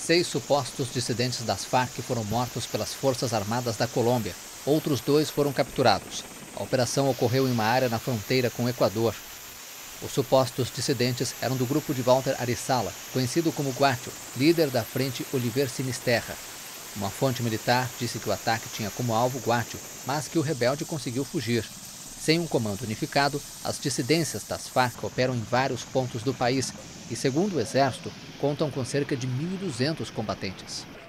6 supostos dissidentes das Farc foram mortos pelas Forças Armadas da Colômbia. Outros 2 foram capturados. A operação ocorreu em uma área na fronteira com o Equador. Os supostos dissidentes eram do grupo de Walter Arizala, conhecido como Guacho, líder da Frente Oliver Sinisterra. Uma fonte militar disse que o ataque tinha como alvo Guacho, mas que o rebelde conseguiu fugir. Sem um comando unificado, as dissidências das Farc operam em vários pontos do país e, segundo o Exército, contam com cerca de 1.200 combatentes.